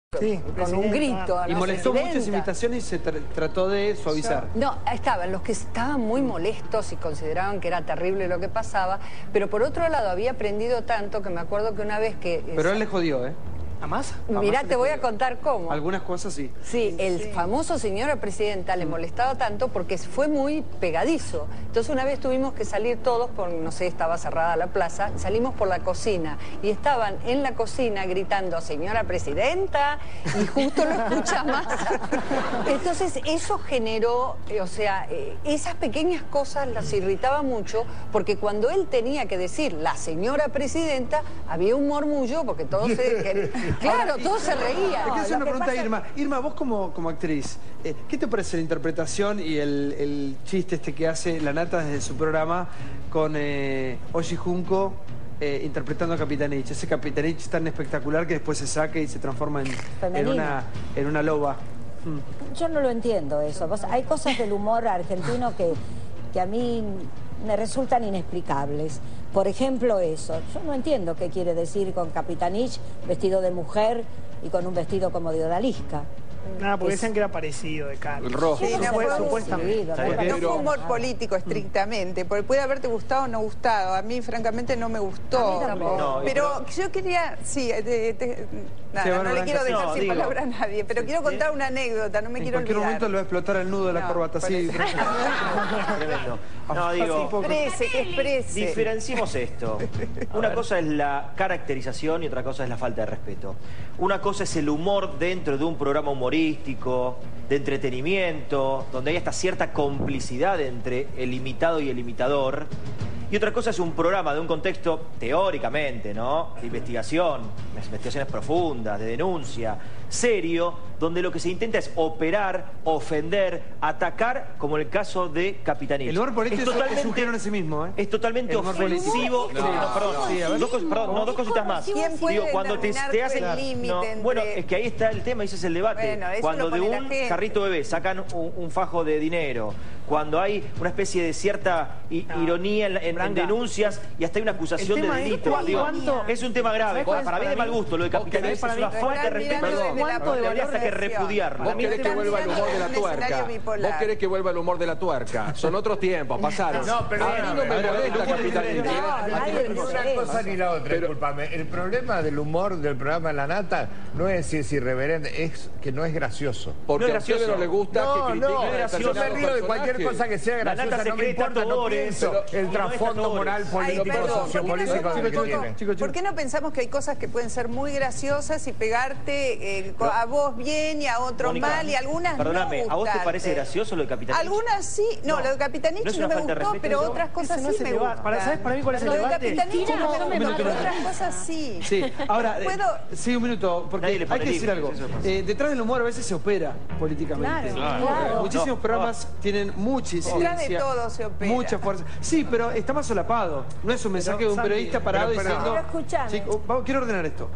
Sí, con un grito a la y molestó presidenta. muchas invitaciones y se trató de suavizar. No, estaban los que estaban muy molestos y consideraban que era terrible lo que pasaba, pero por otro lado había aprendido tanto que me acuerdo que una vez que... Pero él le jodió, ¿eh? ¿A Massa? Mirá, te voy a contar cómo. Algunas cosas sí. Sí, el famoso señora presidenta le molestaba tanto porque fue muy pegadizo. Entonces una vez tuvimos que salir todos, por, no sé, estaba cerrada la plaza, salimos por la cocina y estaban en la cocina gritando señora presidenta y justo lo escucha Massa. Entonces eso generó, o sea, esas pequeñas cosas las irritaba mucho porque cuando él tenía que decir la señora presidenta había un murmullo porque todos se... Claro, todos se reían. Te quiero hacer una pregunta a Irma. Irma, vos como actriz, ¿qué te parece la interpretación y el chiste este que hace La Nata desde su programa con Oji Junco interpretando a Capitanich? Ese Capitanich tan espectacular que después se saca y se transforma en una loba. Yo no lo entiendo eso. Hay cosas del humor argentino que a mí me resultan inexplicables. Por ejemplo, eso. Yo no entiendo qué quiere decir con Capitanich vestido de mujer y con un vestido como de odalisca. Nada, porque decían que era parecido de cara. El rojo. Sí, no fue supuestamente. No fue humor político estrictamente, porque puede haberte gustado o no gustado. A mí, francamente, no me gustó. No, pero yo quería, sí, nada, no le quiero dejar sin palabra a nadie, pero quiero contar una anécdota, no me quiero olvidar. En cualquier momento le va a explotar el nudo de la corbata, así. Tremendo. No, digo, que exprese. diferenciemos esto. Una cosa es la caracterización y otra cosa es la falta de respeto. Una cosa es el humor dentro de un programa humorístico, de entretenimiento, donde hay hasta cierta complicidad entre el imitado y el imitador. Y otra cosa es un programa de un contexto, teóricamente, ¿no?, de investigación, investigaciones profundas, de denuncia, serio, donde lo que se intenta es operar, ofender, atacar, como en el caso de Capitanich. El humor político es un género en sí mismo, ¿eh? Es totalmente ofensivo. Dos cositas más. ¿Quién puede cuando te hacen el límite entre... Bueno, es que ahí está el tema, ese es el debate. Bueno, cuando de un carrito bebé sacan un fajo de dinero, cuando hay una especie de cierta ironía en denuncias y hasta hay una acusación de delito. Es un tema grave. Para mí de mal gusto lo de Capitanich, es una falta de respeto. Habría hasta que repudiarlo. Vos querés que vuelva el humor de la tuerca. Vos querés que vuelva el humor de la tuerca. Son otros tiempos, pasaron. No, pero a mí no me molesta Capitanich. Ni una cosa ni la otra, discúlpame. El problema del humor del programa La Nata no es si es irreverente, es que no es gracioso. Porque a ustedes no les gusta que critiquen. Yo me río de cualquier cosa que sea graciosa, no me importa, no pienso el trasfondo moral, político, sociopolítico que tiene. ¿Por qué no pensamos que hay cosas que pueden ser muy graciosas y pegarte a vos bien y a otro mal y algunas perdóname, no ¿a vos te parece gustarte? gracioso lo de Capitanich? Algunas sí, no, lo de Capitanich no me gustó, pero otras cosas sí me gustan. ¿Sabes para mí cuál es el debate? Lo de Capitanich no me gustó, otras cosas sí. Sí, ahora, sí, un minuto, porque hay que decir algo. Detrás del humor a veces se opera políticamente. Claro. Muchísimos programas tienen mucha incidencia. Detrás de todo se opera. Mucha fuerza. Sí, pero está más solapado. No es un mensaje de un periodista parado diciendo... Quiero ordenar esto.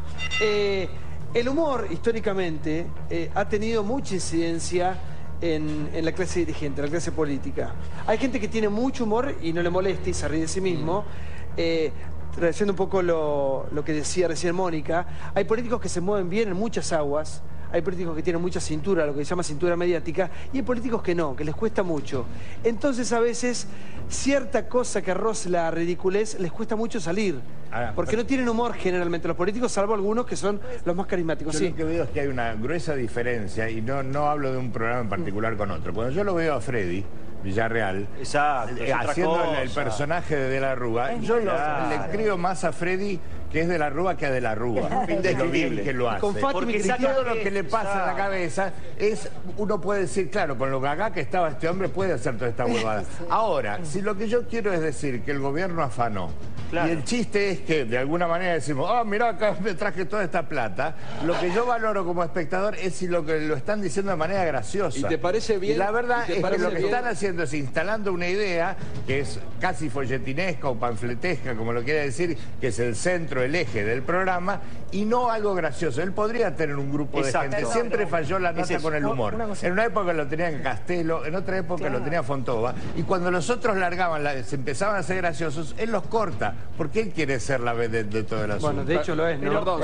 El humor, históricamente, ha tenido mucha incidencia en la clase dirigente, en la clase política. Hay gente que tiene mucho humor y no le molesta y se ríe de sí mismo. Trayendo un poco lo que decía recién Mónica, hay políticos que se mueven bien en muchas aguas, hay políticos que tienen mucha cintura, lo que se llama cintura mediática, y hay políticos que no, que les cuesta mucho. Entonces a veces cierta cosa que roza la ridiculez les cuesta mucho salir, porque no tienen humor generalmente los políticos, salvo algunos que son los más carismáticos. Yo lo que veo es que hay una gruesa diferencia, y no hablo de un programa en particular con otro. Cuando yo lo veo a Freddy Villarreal, haciendo el personaje de la Rúa, yo le creo más a Freddy que es de la Rúa que a de la Rúa. Es lo bien que lo hace. Porque todo lo que le pasa en la cabeza es, uno puede decir, claro, con lo gaga que estaba este hombre puede hacer toda esta huevada. Ahora, si lo que yo quiero es decir que el gobierno afanó, y el chiste es que de alguna manera decimos, mirá, acá me traje toda esta plata, lo que yo valoro como espectador es si lo que lo están diciendo de manera graciosa. ¿Y te parece bien? Y la verdad es que lo que están haciendo es instalando una idea que es casi folletinesca o panfletesca, como lo quiere decir, que es el centro, el eje del programa, y no algo gracioso. Él podría tener un grupo de gente. Siempre falló La Nata con el humor. En una época lo tenían Castelo, en otra época lo tenía Fontova, y cuando los otros largaban, se empezaban a ser graciosos, él los corta. porque él quiere ser la vedette de todo el asunto. Bueno, de hecho lo es, ¿no? Perdón,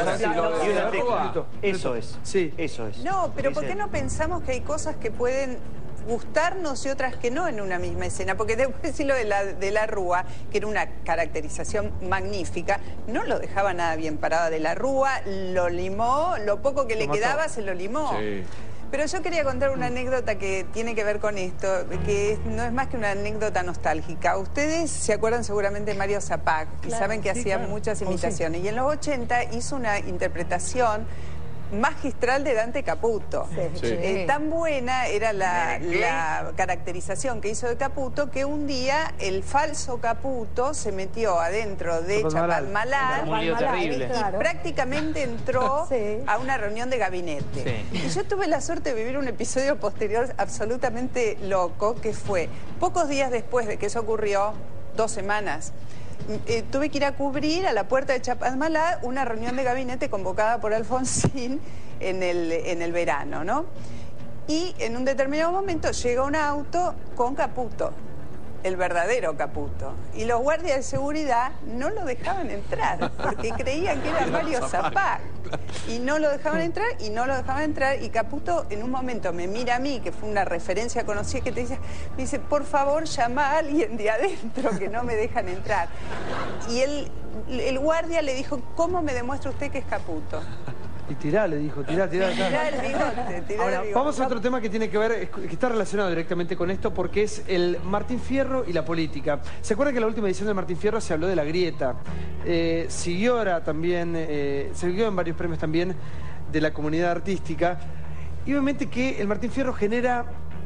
eso es. Sí. Eso es. No, pero ¿por qué no pensamos que hay cosas que pueden gustarnos y otras que no en una misma escena? Porque después de decirlo de la Rúa, que era una caracterización magnífica, no lo dejaba nada bien parada de la Rúa, lo limó, lo poco que le quedaba se lo limó. Sí. Pero yo quería contar una anécdota que tiene que ver con esto, que no es más que una anécdota nostálgica. Ustedes se acuerdan seguramente de Mario Zapac, y saben que hacía muchas imitaciones. Y en los 80 hizo una interpretación magistral de Dante Caputo. Tan buena era la caracterizazación que hizo de Caputo que un día el falso Caputo se metió adentro de Chapalmalal y prácticamente entró a una reunión de gabinete. Y yo tuve la suerte de vivir un episodio posterior absolutamente loco, que fue pocos días después de que eso ocurrió, 2 semanas, tuve que ir a cubrir a la puerta de Chapalmalal una reunión de gabinete convocada por Alfonsín en el verano, ¿no? Y en un determinado momento llega un auto con Caputo, el verdadero Caputo, y los guardias de seguridad no lo dejaban entrar porque creían que era Mario Zapac, y no lo dejaban entrar y no lo dejaban entrar, y Caputo en un momento me mira a mí, que fue una referencia conocida, que me dice, por favor llama a alguien de adentro que no me dejan entrar. Y el guardia le dijo, ¿cómo me demuestra usted que es Caputo? Y tirá, le dijo, tirá el bigote. Ahora, vamos a otro tema que tiene que ver, que está relacionado directamente con esto, porque es el Martín Fierro y la política. ¿Se acuerdan que en la última edición de Martín Fierro se habló de la grieta? Siguió ahora también, siguió en varios premios también de la comunidad artística. Y obviamente que el Martín Fierro genera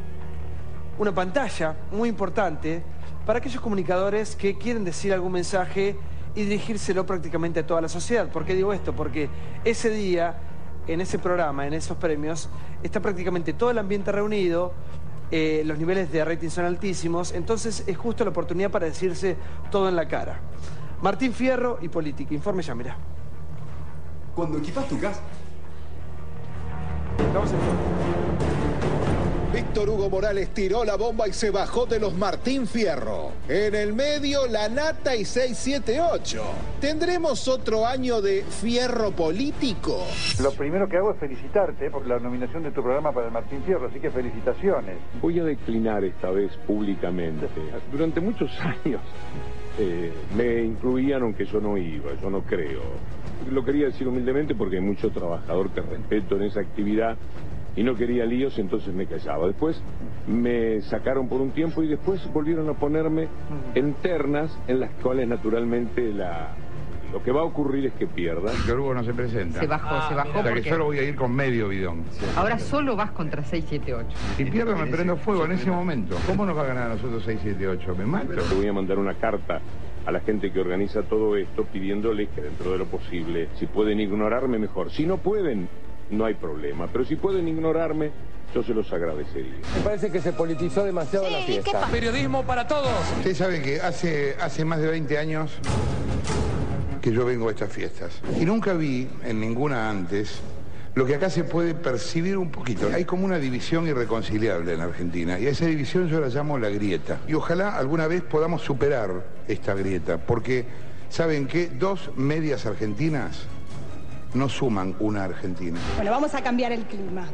una pantalla muy importante para aquellos comunicadores que quieren decir algún mensaje y dirigírselo prácticamente a toda la sociedad. ¿Por qué digo esto? Porque ese día, en ese programa, en esos premios, está prácticamente todo el ambiente reunido, los niveles de rating son altísimos, entonces es justo la oportunidad para decirse todo en la cara. Martín Fierro y política. Informe ya, mirá. Cuando equipas tu casa... Vamos a informe. Víctor Hugo Morales tiró la bomba y se bajó de los Martín Fierro. En el medio, La Nata y 678. ¿Tendremos otro año de fierro político? Lo primero que hago es felicitarte por la nominación de tu programa para el Martín Fierro, así que felicitaciones. Voy a declinar esta vez públicamente. Durante muchos años me incluían aunque yo no iba, yo no creo. Lo quería decir humildemente porque hay mucho trabajador que respeto en esa actividad y no quería líos, entonces me callaba. Después me sacaron por un tiempo y después volvieron a ponerme en ternas en las cuales naturalmente lo que va a ocurrir es que pierda. Víctor Hugo no se presenta. Se bajó o sea porque... que solo voy a ir con medio bidón. Sí. Ahora solo vas contra 678. Si pierdo me prendo fuego en ese momento. ¿Cómo nos va a ganar a nosotros 678? Me mato. Te voy a mandar una carta a la gente que organiza todo esto pidiéndole que dentro de lo posible, si pueden ignorarme mejor. Si no pueden, no hay problema, pero si pueden ignorarme, yo se los agradecería. Me parece que se politizó demasiado la fiesta. Periodismo para todos. Ustedes saben que hace más de 20 años que yo vengo a estas fiestas. Y nunca vi en ninguna antes lo que acá se puede percibir un poquito. Hay como una división irreconciliable en Argentina, y a esa división yo la llamo la grieta. Y ojalá alguna vez podamos superar esta grieta, porque, ¿saben qué? 2 medias argentinas no suman una Argentina. Bueno, vamos a cambiar el clima.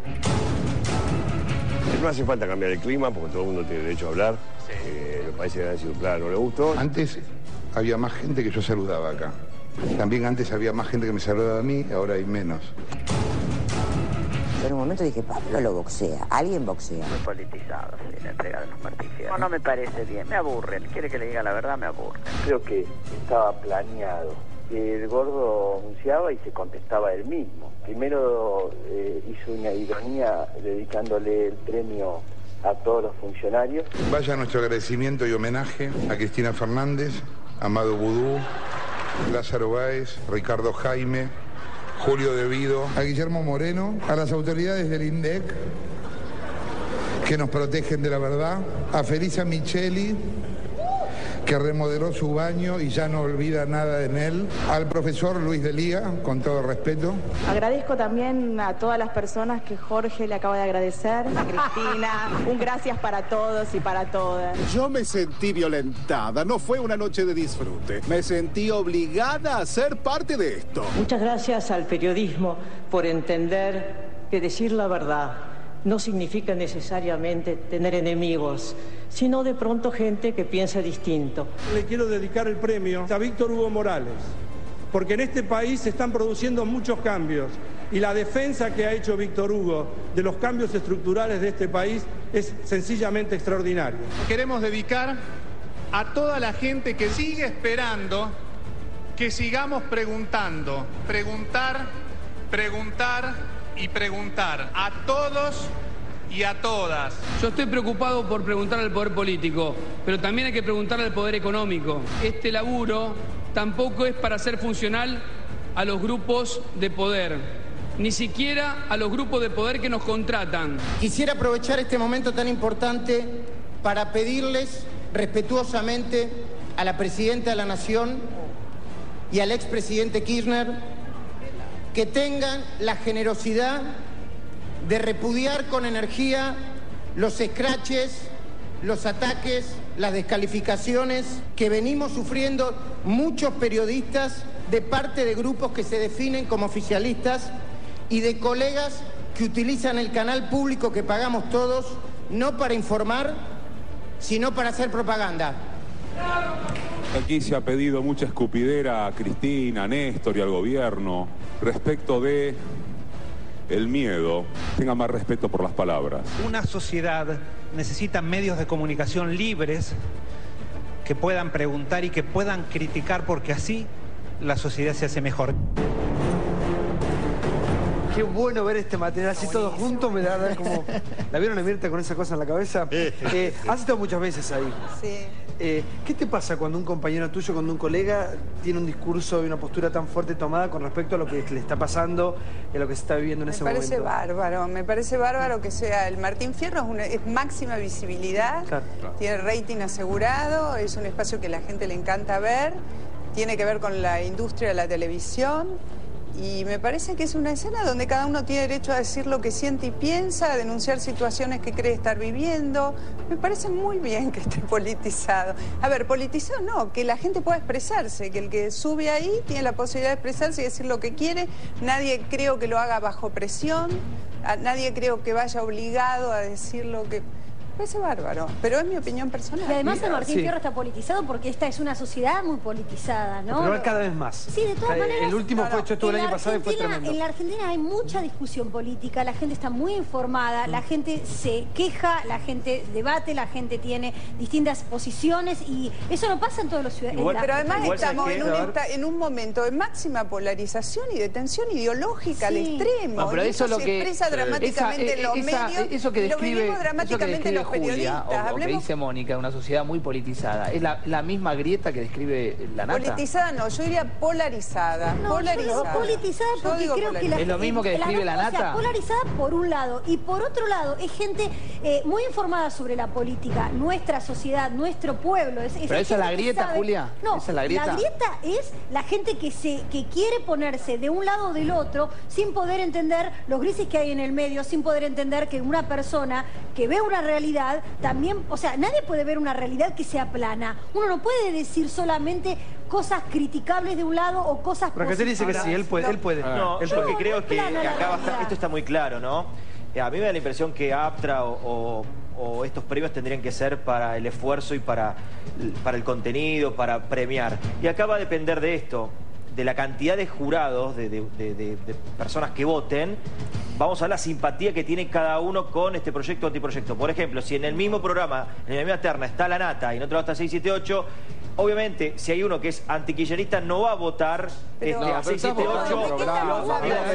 No hace falta cambiar el clima porque todo el mundo tiene derecho a hablar. Me parece que ha sido claro, no le gustó. Antes había más gente que yo saludaba acá. También antes había más gente que me saludaba a mí, ahora hay menos. En un momento dije, Pablo lo boxea, alguien boxea. Muy politizado, sí, la entrega de los Martín Fierro. No me parece bien, me aburren. Quiere que le diga la verdad, me aburren. Creo que estaba planeado. El Gordo anunciaba y se contestaba él mismo. Primero hizo una ironía dedicándole el premio a todos los funcionarios. Vaya nuestro agradecimiento y homenaje a Cristina Fernández, Amado Vudú, Lázaro Báez, Ricardo Jaime, Julio De Vido, a Guillermo Moreno, a las autoridades del INDEC que nos protegen de la verdad, a Felisa Micheli, que remodeló su baño y ya no olvida nada en él, al profesor Luis de Liga, con todo respeto. Agradezco también a todas las personas que Jorge le acaba de agradecer, a Cristina, un gracias para todos y para todas. Yo me sentí violentada, no fue una noche de disfrute, me sentí obligada a ser parte de esto. Muchas gracias al periodismo por entender que decir la verdad no significa necesariamente tener enemigos, sino de pronto gente que piensa distinto. Le quiero dedicar el premio a Víctor Hugo Morales, porque en este país se están produciendo muchos cambios y la defensa que ha hecho Víctor Hugo de los cambios estructurales de este país es sencillamente extraordinaria. Queremos dedicar a toda la gente que sigue esperando que sigamos preguntando, preguntar y preguntar a todos y a todas. Yo estoy preocupado por preguntar al poder político, pero también hay que preguntar al poder económico. Este laburo tampoco es para ser funcional a los grupos de poder, ni siquiera a los grupos de poder que nos contratan. Quisiera aprovechar este momento tan importante para pedirles respetuosamente a la Presidenta de la Nación y al expresidente Kirchner que tengan la generosidad de repudiar con energía los escraches, los ataques, las descalificaciones que venimos sufriendo muchos periodistas de parte de grupos que se definen como oficialistas y de colegas que utilizan el canal público que pagamos todos, no para informar, sino para hacer propaganda. Aquí se ha pedido mucha escupidera a Cristina, a Néstor y al gobierno respecto de el miedo. Tenga más respeto por las palabras. Una sociedad necesita medios de comunicación libres que puedan preguntar y que puedan criticar, porque así la sociedad se hace mejor. Qué bueno ver este material así todos juntos, me da como... ¿La vieron a Mirta con esa cosa en la cabeza? Has estado muchas veces ahí. Sí. ¿Qué te pasa cuando un compañero tuyo, cuando un colega tiene un discurso y una postura tan fuerte tomada con respecto a lo que le está pasando y a lo que se está viviendo en ese momento? Me parece bárbaro que sea el Martín Fierro, es máxima visibilidad, claro. Tiene rating asegurado, es un espacio que la gente le encanta ver, tiene que ver con la industria de la televisión. Y me parece que es una escena donde cada uno tiene derecho a decir lo que siente y piensa, a denunciar situaciones que cree estar viviendo. Me parece muy bien que esté politizado. A ver, politizado no, que la gente pueda expresarse, que el que sube ahí tiene la posibilidad de expresarse y decir lo que quiere. Nadie creo que lo haga bajo presión, nadie creo que vaya obligado a decir lo que... Me parece bárbaro, pero es mi opinión personal. Y además el Martín Fierro está politizado porque esta es una sociedad muy politizada, ¿no? Pero cada vez más. Sí, de todas maneras. El último fue hecho el año pasado y fue tremendo. En la Argentina hay mucha discusión política, la gente está muy informada, la gente se queja, la gente debate, la gente tiene distintas posiciones y eso no pasa en todos los ciudadanos. Pero además estamos en un momento de máxima polarización y de tensión ideológica al extremo. No, pero eso es lo que expresa dramáticamente en los medios, eso que describe, lo vivimos dramáticamente en los Julia, o que dice Mónica, una sociedad muy politizada. ¿Es la misma grieta que describe la nata? Politizada no, yo diría polarizada. No, polarizada. Politizada porque creo que ¿Es lo mismo que describe la nata? O sea, polarizada por un lado y por otro lado es gente muy informada sobre la política, nuestra sociedad, nuestro pueblo. ¿Pero esa es la grieta, Julia? No, ¿Esa es la grieta? La grieta es la gente que quiere ponerse de un lado o del otro sin poder entender los grises que hay en el medio, sin poder entender que una persona que ve una realidad también, o sea, nadie puede ver una realidad que sea plana. Uno no puede decir solamente cosas criticables de un lado o cosas positivas. Porque dice que sí, él puede. No, yo lo que creo es que acá esto está muy claro, ¿no? A mí me da la impresión que APTRA o estos premios tendrían que ser para el esfuerzo y para el contenido, para premiar. Y acá va a depender de esto, de la cantidad de jurados, de personas que voten. Vamos a ver la simpatía que tiene cada uno con este proyecto o antiproyecto. Por ejemplo, si en el mismo programa, en la misma terna, está la nata y en otro lado está 678, obviamente, si hay uno que es antikirchnerista, no va a votar a 678. Estamos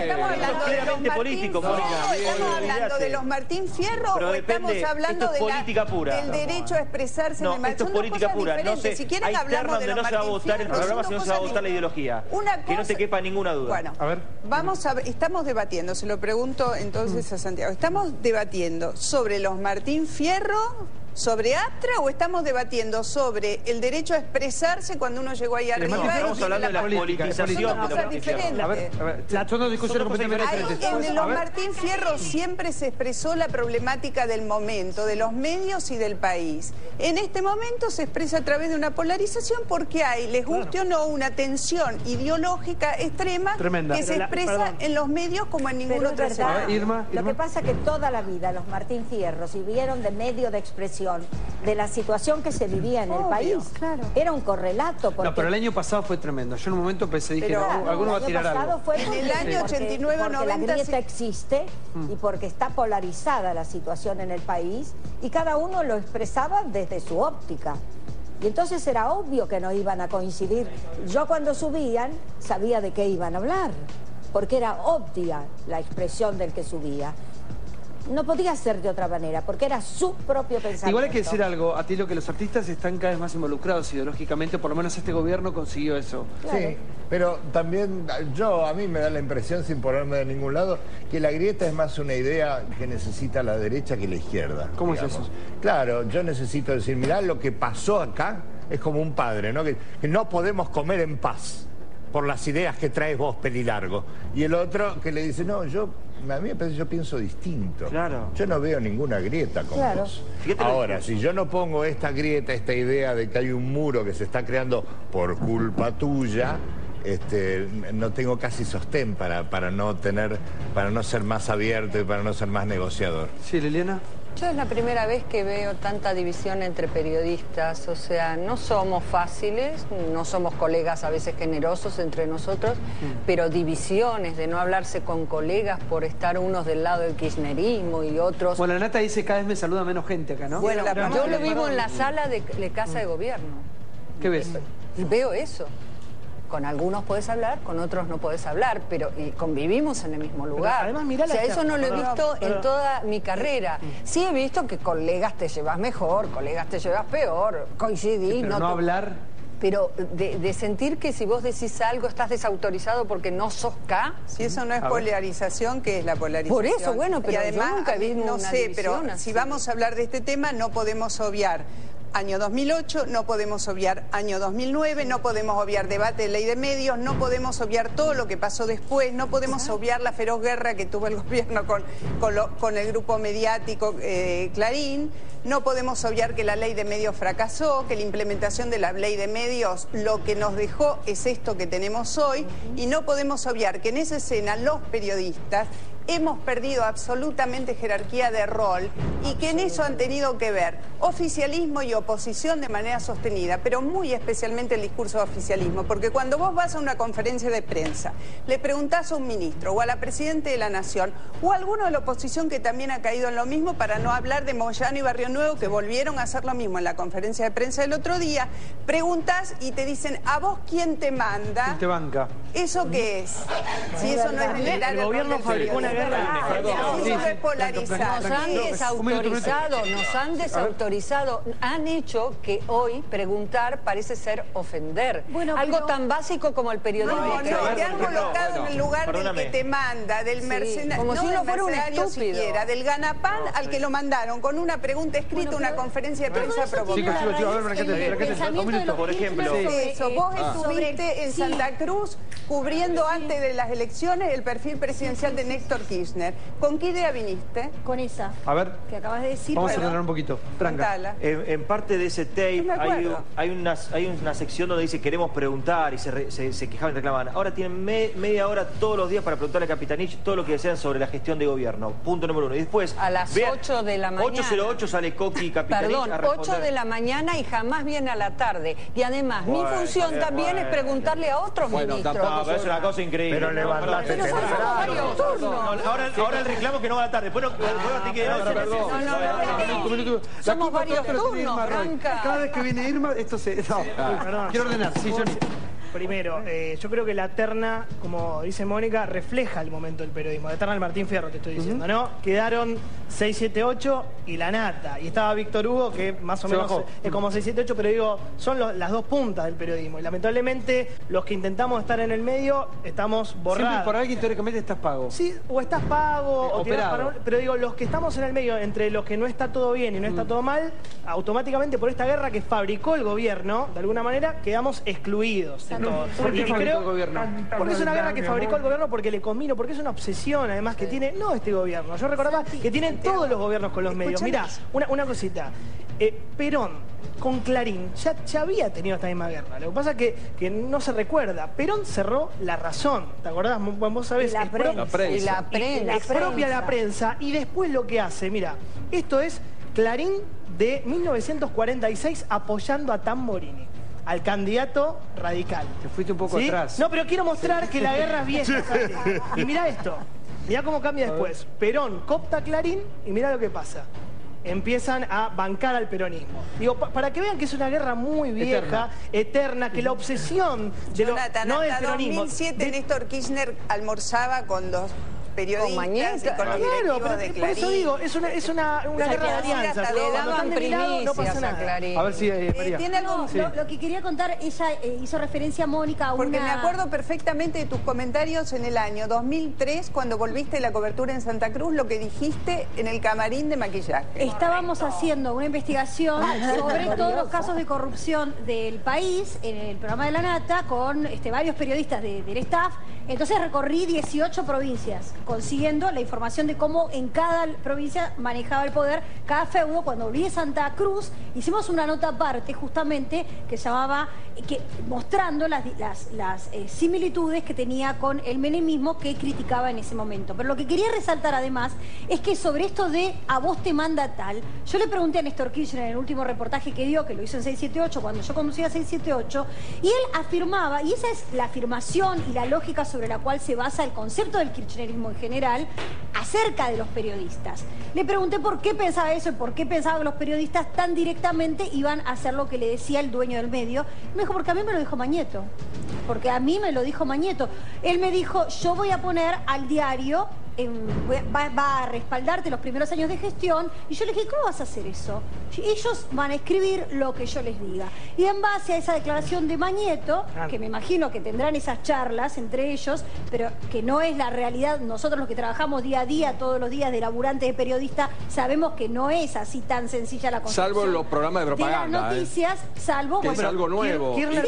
hablando político, ¿estamos hablando de los Martín Fierro o estamos hablando del derecho a expresarse? No, esto es política pura. No sé, si quieren hay hablamos terna donde no se va a votar el programa, sino se va a votar la ideología. Que no te quepa ninguna duda. Bueno, a ver. Vamos a ver, estamos debatiendo, se lo pregunto entonces a Santiago. Estamos debatiendo sobre los Martín Fierro sobre Astra o estamos debatiendo sobre el derecho a expresarse cuando uno llegó ahí arriba? Estamos hablando de la politización. Son diferentes. Son dos discusiones completamente diferentes. En los Martín Fierro siempre se expresó la problemática del momento, de los medios y del país. En este momento se expresa a través de una polarización porque hay, les guste o no, una tensión ideológica extrema tremenda, que se expresa en los medios como en ningún otro sector. Irma. Lo que pasa es que toda la vida los Martín Fierro sirvieron de medio de expresión de la situación que se vivía en el país. Claro. Era un correlato. Porque... No, pero el año pasado fue tremendo. Yo en un momento pensé, dije, alguno va a tirar algo. Fue en el año 89 o 90... Porque la grieta existe y porque está polarizada la situación en el país y cada uno lo expresaba desde su óptica. Y entonces era obvio que no iban a coincidir. Yo cuando subían sabía de qué iban a hablar, porque era óptica la expresión del que subía. No podía ser de otra manera, porque era su propio pensamiento. Igual hay que decir algo, a ti lo que los artistas están cada vez más involucrados ideológicamente, por lo menos este gobierno consiguió eso. Claro. Sí, pero también a mí me da la impresión, sin ponerme de ningún lado, que la grieta es más una idea que necesita la derecha que la izquierda. ¿Cómo es eso? Claro, yo necesito decir, mirá, lo que pasó acá es como un padre, ¿no? Que no podemos comer en paz por las ideas que traes vos, pelilargo. Y el otro que le dice, no, a mí me parece, yo pienso distinto. Claro. Yo no veo ninguna grieta con vos. Ahora, si yo no pongo esta grieta, esta idea de que hay un muro que se está creando por culpa tuya, no tengo casi sostén para no ser más abierto y para no ser más negociador. Sí, Liliana. Yo es la primera vez que veo tanta división entre periodistas, o sea, no somos fáciles, no somos colegas a veces generosos entre nosotros, pero divisiones de no hablarse con colegas por estar unos del lado del kirchnerismo y otros... Bueno, Nata dice cada vez me saluda menos gente acá, ¿no? Bueno, yo lo vivo en la sala de Casa de Gobierno. ¿Qué ves? Y veo eso. Con algunos podés hablar, con otros no podés hablar, pero convivimos en el mismo lugar. Pero además, mirá, o sea, eso no lo he visto en toda mi carrera. Sí he visto que colegas te llevas mejor, colegas te llevas peor, coincidís. Sí, pero no hablar... Pero de sentir que si vos decís algo estás desautorizado porque no sos K. Si eso no es polarización, ¿qué es la polarización? Por eso, bueno, pero y además, yo nunca vi no una sé, pero división así. si vamos a hablar de este tema, no podemos obviar año 2008, no podemos obviar año 2009, no podemos obviar debate de ley de medios, no podemos obviar todo lo que pasó después, no podemos obviar la feroz guerra que tuvo el gobierno con el grupo mediático Clarín, no podemos obviar que la ley de medios fracasó, que la implementación de la ley de medios lo que nos dejó es esto que tenemos hoy, y no podemos obviar que en esa escena los periodistas hemos perdido absolutamente jerarquía de rol y que en eso han tenido que ver oficialismo y oposición de manera sostenida, pero muy especialmente el discurso de oficialismo, porque cuando vos vas a una conferencia de prensa, le preguntás a un ministro o a la Presidenta de la Nación o a alguno de la oposición que también ha caído en lo mismo, para no hablar de Moyano y Barrio Nuevo, que volvieron a hacer lo mismo en la conferencia de prensa del otro día, preguntás y te dicen, ¿a vos quién te manda? ¿Quién te banca? ¿Eso qué es? Si eso no es generar el gobierno fabricó una guerra. Eso no es polarizar. Nos han desautorizado, han hecho que hoy preguntar parece ser ofender. Bueno, algo tan básico como el periodismo. No, te han colocado en el lugar del que te manda, del mercenario, como si uno fuera un estúpido. Siquiera, del ganapán al que lo mandaron con una pregunta escrita, una conferencia de prensa provocada. Por ejemplo, vos estuviste en Santa Cruz cubriendo antes de las elecciones el perfil presidencial de Néstor Kirchner. ¿Con qué idea viniste? Con esa. A ver. Que acabas de decir. Vamos a ordenar un poquito. Tranca. En parte de ese tape hay una sección donde dice queremos preguntar y se quejaban y reclamaban. Ahora tienen media hora todos los días para preguntarle a Capitanich todo lo que desean sobre la gestión de gobierno. Punto número 1. Y después... A las 8 de la mañana. 8:08 sale Coqui y Capitanich a responder. 8 de la mañana y jamás viene a la tarde. Y además, mi función también es preguntarle a otros ministros. Pero es una cosa increíble. Pero levantate Ahora el reclamo que no va a la tarde. Después somos varios turnos, Branca. Cada vez que viene Irma, esto se... No, quiero ordenar. Sí, Johnny. Primero, yo creo que la terna, como dice Mónica, refleja el momento del periodismo. La terna del Martín Fierro, te estoy diciendo, ¿no? Quedaron 6, 7, 8 y la nata. Y estaba Víctor Hugo, que más o menos es como 6, 7, 8, pero digo, son las dos puntas del periodismo. Y lamentablemente, los que intentamos estar en el medio, estamos borrados. Siempre por alguien teóricamente estás pago. Sí, o estás pago, o tirás para... Pero digo, los que estamos en el medio, entre los que no está todo bien y no está todo mal, automáticamente por esta guerra que fabricó el gobierno, de alguna manera, quedamos excluidos de todo. ¿Por qué fabricó el gobierno? Porque es una guerra que fabricó el gobierno porque le convino, porque es una obsesión además que tiene, no este gobierno, yo recordaba que tienen todos los gobiernos con los medios. Mirá, una cosita, Perón con Clarín ya había tenido esta misma guerra, lo que pasa es que no se recuerda. Perón cerró La Razón, ¿te acordás? Vos sabés, la prensa. Es propia la prensa y después lo que hace, mira, esto es Clarín de 1946 apoyando a Tamborini, al candidato radical. Te fuiste un poco atrás. No, pero quiero mostrar que la guerra es vieja. Y mirá esto, mirá cómo cambia después. Perón copta Clarín y mirá lo que pasa. Empiezan a bancar al peronismo. Digo, para que vean que es una guerra muy vieja, eterna, que la obsesión de no del peronismo. En 2007 Néstor Kirchner almorzaba con los periodistas y con los directivos de Clarín. Por eso digo, es una guerra de alianzas. Le daban primicias a Clarín. A ver si María. ¿Tiene algo? Lo que quería contar, ella hizo referencia a Mónica a Porque me acuerdo perfectamente de tus comentarios en el año 2003, cuando volviste la cobertura en Santa Cruz, lo que dijiste en el camarín de maquillaje. Estábamos haciendo una investigación sobre todos los casos de corrupción del país, en el programa de La Nata, con varios periodistas del staff. Entonces recorrí 18 provincias, consiguiendo la información de cómo en cada provincia manejaba el poder cada feudo. Cuando volví de Santa Cruz, hicimos una nota aparte justamente que llamaba, mostrando las similitudes que tenía con el menemismo que criticaba en ese momento. Pero lo que quería resaltar además es que sobre esto de a vos te manda tal, yo le pregunté a Néstor Kirchner en el último reportaje que dio, que lo hizo en 678, cuando yo conducía 678, y él afirmaba, y esa es la afirmación y la lógica sobre la cual se basa el concepto del kirchnerismo en general, acerca de los periodistas. Le pregunté por qué pensaba eso y por qué pensaba que los periodistas tan directamente iban a hacer lo que le decía el dueño del medio. Me dijo, porque a mí me lo dijo Mañeto. Porque a mí me lo dijo Mañeto. Él me dijo, yo voy a poner al diario, va a respaldarte los primeros años de gestión. Y yo le dije, ¿cómo vas a hacer eso? Ellos van a escribir lo que yo les diga. Y en base a esa declaración de Mañeto, que me imagino que tendrán esas charlas entre ellos, pero que no es la realidad, nosotros los que trabajamos día a día, todos los días de laburante, de periodista, sabemos que no es así tan sencilla la construcción. Salvo los programas de propaganda. De las noticias, salvo... Que es algo nuevo. Kirchner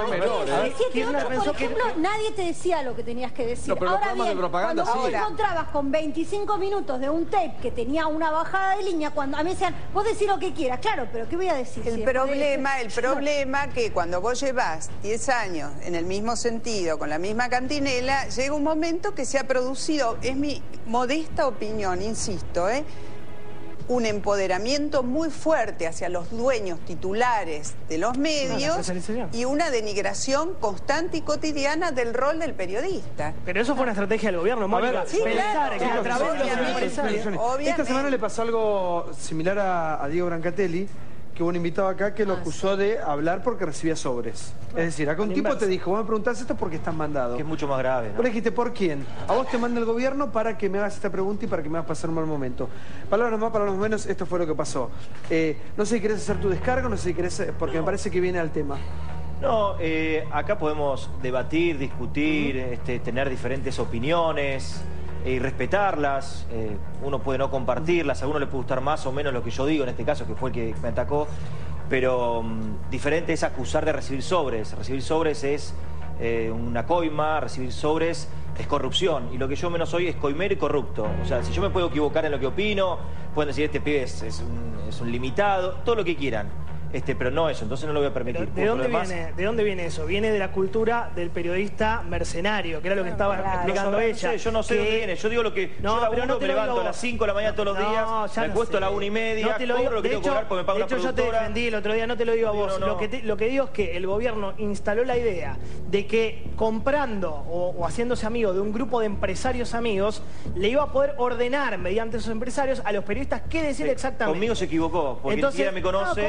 pensó, por ejemplo, nadie te decía lo que tenías que decir. No, pero ahora bien, de propaganda, cuando vos encontrabas con 25 minutos de un tape que tenía una bajada de línea, cuando a mí me decían, vos decís lo que quieras, claro, pero ¿qué voy a decir? El problema que cuando vos llevas 10 años en el mismo sentido, con la misma cantinela, llega un momento que se ha producido, es mi modesta opinión, insisto, un empoderamiento muy fuerte hacia los dueños titulares de los medios y una denigración constante y cotidiana del rol del periodista. Pero eso fue una estrategia del gobierno, Mónica. Pensar que a través de los empresarios... Esta semana le pasó algo similar a Diego Brancatelli, que hubo un invitado acá que lo acusó de hablar porque recibía sobres. Es decir, acá un tipo te dijo, vos me preguntás esto porque estás mandado. Que es mucho más grave, ¿no? Vos le dijiste, ¿por quién? A vos te manda el gobierno para que me hagas esta pregunta y para que me hagas pasar un mal momento. Palabras más, palabras menos, esto fue lo que pasó. No sé si querés hacer tu descargo, no sé si querés, porque me parece que viene al tema. No, acá podemos debatir, discutir, tener diferentes opiniones y respetarlas. Uno puede no compartirlas, a uno le puede gustar más o menos lo que yo digo, en este caso, que fue el que me atacó, pero diferente es acusar de recibir sobres. Recibir sobres es una coima, recibir sobres es corrupción, y lo que yo menos soy es coimero y corrupto. O sea, si yo me puedo equivocar en lo que opino, pueden decir este pibe es un limitado, todo lo que quieran. Pero no eso, entonces no lo voy a permitir. ¿De dónde viene eso? Viene de la cultura del periodista mercenario, que era lo que estaba explicando ella. Yo no sé de dónde viene, yo digo lo que yo me levanto a las 5 de la mañana todos los días, me acuesto a la 1:30, cobro lo que tengo que cobrar porque me paga una productora. Yo te defendí el otro día, no te lo digo a vos. Lo que digo es que el gobierno instaló la idea de que comprando o haciéndose amigo de un grupo de empresarios amigos, le iba a poder ordenar mediante esos empresarios a los periodistas qué decir exactamente. Conmigo se equivocó, porque ni siquiera me conoce y se equivocó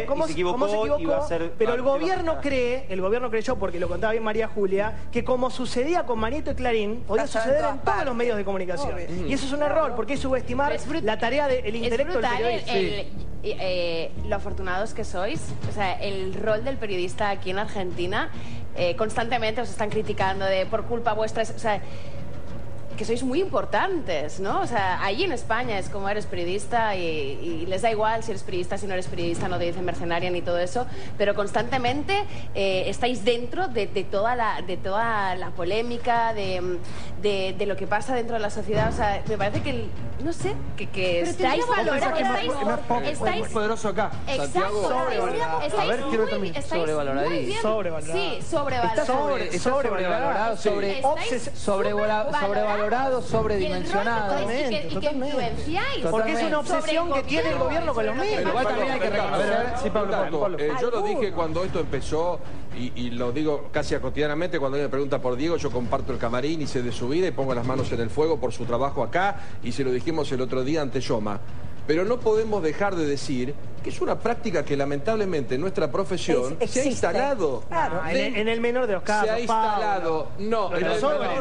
equivocó, iba a ser... Pero el gobierno creyó, porque lo contaba bien María Julia, que como sucedía con Manito y Clarín, podía suceder en todos los medios de comunicación. Y eso es un error, porque es subestimar la tarea del intelecto del periodista. Lo afortunados que sois, o sea, el rol del periodista aquí en Argentina, constantemente os están criticando de por culpa vuestra, o sea, que sois muy importantes, ¿no? O sea, allí en España es como eres periodista y les da igual si eres periodista, si no eres periodista, no te dicen mercenaria ni todo eso, pero constantemente estáis dentro de toda la polémica, de lo que pasa dentro de la sociedad. O sea, me parece que, no sé, que estáis valorando, estáis poderoso acá. Exacto. Estáis muy bien. Sí, sobrevalorado, sobredimensionado, y que influenciáis. Porque es una obsesión que tiene el gobierno con los medios. Igual también hay que reconocer. Yo lo dije cuando esto empezó, y lo digo casi cotidianamente, cuando alguien me pregunta por Diego, yo comparto el camarín y sé de su vida y pongo las manos en el fuego por su trabajo acá, y se lo dijimos el otro día ante Yoma. Pero no podemos dejar de decir que es una práctica que lamentablemente en nuestra profesión se ha instalado. Claro. En el menor de los casos. Se ha instalado. No, en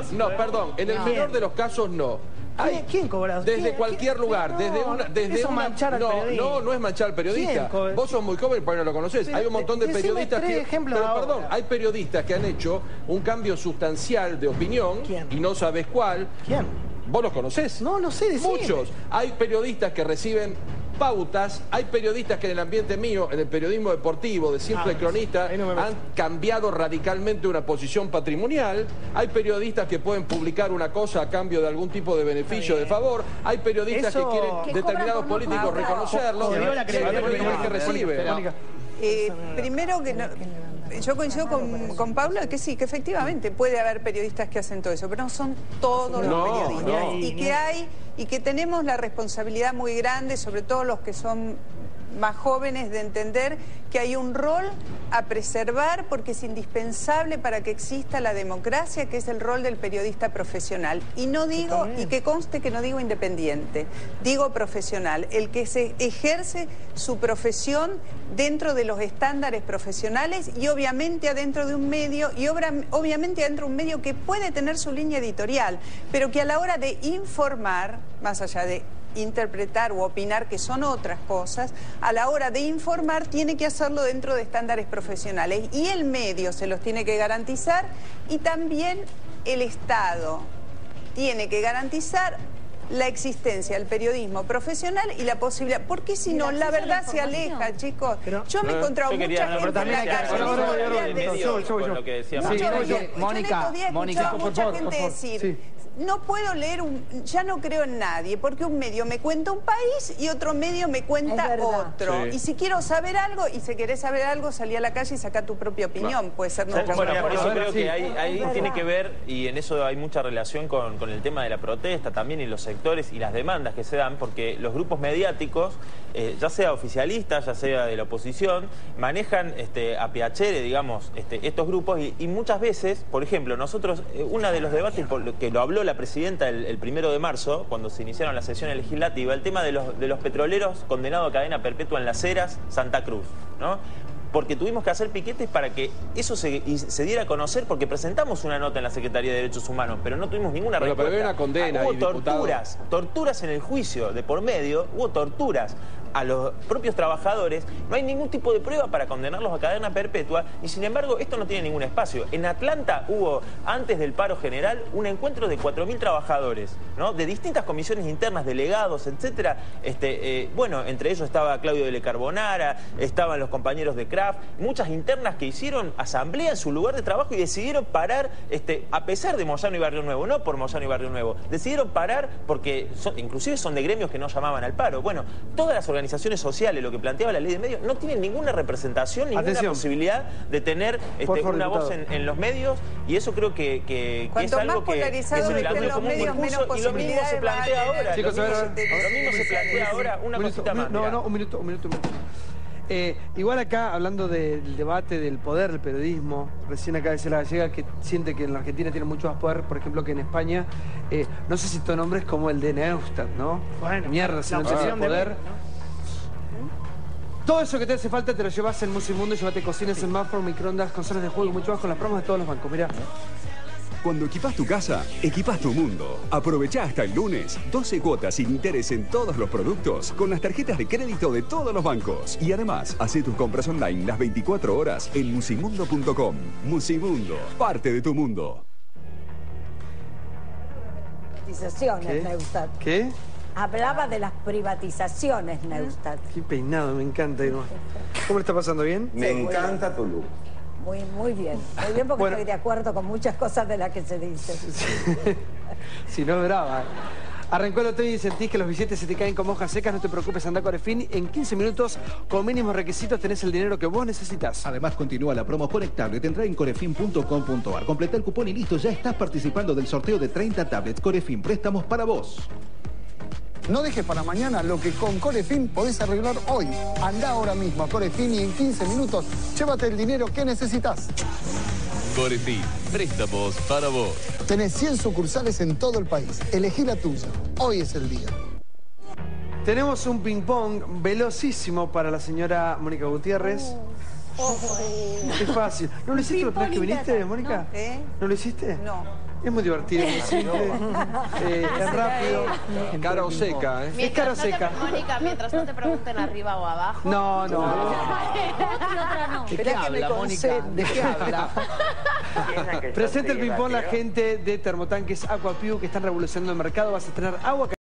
el menor de los casos no. ¿Quién cobra? Desde cualquier lugar, manchar al periodista. No es manchar al periodista. Vos sos muy joven, porque no lo conocés. Hay un montón de periodistas que... hay periodistas que han hecho un cambio sustancial de opinión y no sabés cuál. ¿Quién? ¿Vos los conocés? No sé decir. Muchos. Hay periodistas que reciben pautas, hay periodistas que en el ambiente mío, en el periodismo deportivo, de simple cronista, han cambiado radicalmente una posición patrimonial, hay periodistas que pueden publicar una cosa a cambio de algún tipo de beneficio, de favor, hay periodistas que quieren determinados políticos reconocerlos, hay periodistas que reciben. Primero que yo coincido con Paula que sí, que efectivamente puede haber periodistas que hacen todo eso, pero no son todos los periodistas. Y que tenemos la responsabilidad muy grande, sobre todo los que son más jóvenes, de entender que hay un rol a preservar porque es indispensable para que exista la democracia, que es el rol del periodista profesional. Y no digo, y que conste que no digo independiente, digo profesional, el que se ejerce su profesión dentro de los estándares profesionales y obviamente adentro de un medio, y obviamente adentro de un medio que puede tener su línea editorial, pero que a la hora de informar, más allá de interpretar u opinar, que son otras cosas, a la hora de informar tiene que hacerlo dentro de estándares profesionales y el medio se los tiene que garantizar y también el Estado tiene que garantizar la existencia del periodismo profesional y la posibilidad, porque si no, la verdad se aleja, chicos. Yo me he encontrado mucha gente en la calle. Mónica, por favor, decir, no puedo leer, ya no creo en nadie, porque un medio me cuenta un país y otro medio me cuenta otro. Y si quiero saber algo, y si querés saber algo, salí a la calle y saca tu propia opinión. Puede ser nuestra. Bueno, por eso creo que ahí tiene que ver, y en eso hay mucha relación con el tema de la protesta también, y los sectores y las demandas que se dan, porque los grupos mediáticos, ya sea oficialistas, ya sea de la oposición, manejan a piacere, digamos, estos grupos, y muchas veces, por ejemplo, nosotros, uno de los debates que lo habló la presidenta el 1 de marzo, cuando se iniciaron las sesiones legislativas, el tema de los petroleros condenados a cadena perpetua en Las Heras, Santa Cruz, ¿no? Porque tuvimos que hacer piquetes para que eso se diera a conocer, porque presentamos una nota en la Secretaría de Derechos Humanos, pero no tuvimos ninguna respuesta. Pero había una condena. Hubo torturas en el juicio, de por medio, hubo torturas a los propios trabajadores, no hay ningún tipo de prueba para condenarlos a cadena perpetua, y sin embargo esto no tiene ningún espacio. En Atlanta hubo, antes del paro general, un encuentro de 4.000 trabajadores, ¿no? De distintas comisiones internas, delegados, etcétera. Bueno, entre ellos estaba Claudio de Le Carbonara, estaban los compañeros de Kraft, muchas internas que hicieron asamblea en su lugar de trabajo y decidieron parar, a pesar de Moyano y Barrio Nuevo, no por Moyano y Barrio Nuevo, decidieron parar porque inclusive son de gremios que no llamaban al paro. Bueno, todas las organizaciones sociales, lo que planteaba la ley de medios, no tienen ninguna representación, ninguna posibilidad de tener una voz en los medios, y eso creo que es algo que es el camino común discurso, y lo mismo se plantea ahora. Chicos, lo mismo se plantea ahora, una cosita más. Un minuto. Igual acá, hablando del debate del poder del periodismo, recién acá decía la gallega que siente que en la Argentina tiene mucho más poder, por ejemplo, que en España. No sé si tu nombre es como el de Neustadt, ¿no? Bueno, mierda, si no tenía poder. Todo eso que te hace falta te lo llevas en Musimundo. Llévate cocinas, smartphone, microondas, consolas de juego y mucho más con las promos de todos los bancos. Mirá. Cuando equipas tu casa, equipas tu mundo. Aprovecha hasta el lunes 12 cuotas sin interés en todos los productos con las tarjetas de crédito de todos los bancos. Y además, hace tus compras online las 24 horas en musimundo.com. Musimundo, parte de tu mundo. Privatizaciones, Neustadt. ¿Qué? Hablaba de las privatizaciones, Neustadt. Qué peinado, me encanta. ¿Cómo le está pasando? ¿Bien? Me encanta tu look. Muy bien. Muy bien porque estoy de acuerdo con muchas cosas de las que se dicen. Si no es brava. Arrancó el otoño y sentís que los billetes se te caen como hojas secas, no te preocupes, anda Corefin. En 15 minutos, con mínimos requisitos, tenés el dinero que vos necesitas. Además, continúa la promo por tablet. Entrá en corefin.com.ar. Completa el cupón y listo, ya estás participando del sorteo de 30 tablets. Corefin, préstamos para vos. No dejes para mañana lo que con Corefin podés arreglar hoy. Andá ahora mismo a Corefin y en 15 minutos llévate el dinero que necesitas. Corefin, préstamos para vos. Tenés 100 sucursales en todo el país. Elegí la tuya. Hoy es el día. Tenemos un ping-pong velocísimo para la señora Mónica Gutiérrez. Qué fácil. ¿No lo hiciste la otra vez que viniste, Mónica? ¿No lo hiciste? No. Es muy divertido, muy simple, es rápido. Cara o seca, ¿eh? Es cara o seca. Mónica, mientras no te pregunten arriba o abajo. No. ¿De qué habla, Mónica? ¿De qué habla? Presenta el ping-pong la gente de Termotanques Aqua Piu que están revolucionando el mercado. Vas a tener agua